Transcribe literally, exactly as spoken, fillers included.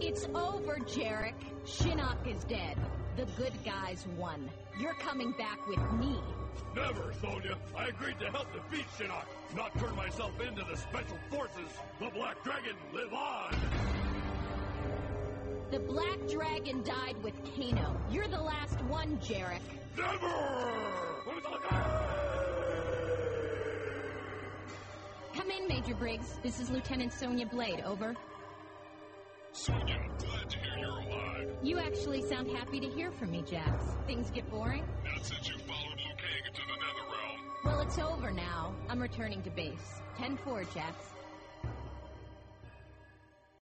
It's over, Jarek. Shinnok is dead. The good guys won. You're coming back with me. Never, Sonya. I agreed to help defeat Shinnok, not turn myself into the Special Forces. The Black Dragon, live on! The Black Dragon died with Kano. You're the last one, Jarek. Never! Come in, Major Briggs. This is Lieutenant Sonya Blade. Over. Sonya, glad to hear you're alive. You actually sound happy to hear from me, Jax. Things get boring? Not since you followed Liu Kang into the Netherrealm. Well, it's over now. I'm returning to base. ten four, Jax.